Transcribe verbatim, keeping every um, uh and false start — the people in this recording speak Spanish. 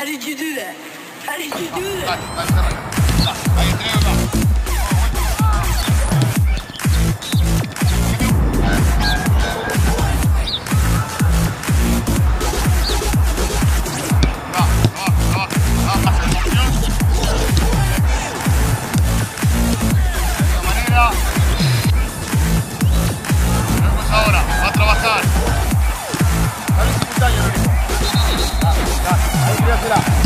did you do that? How did you do that? Ahí entrega acá. Ahora, va a trabajar. Dale simultáneo, Lorenzo. Dale, dale. Ahí, tírasela.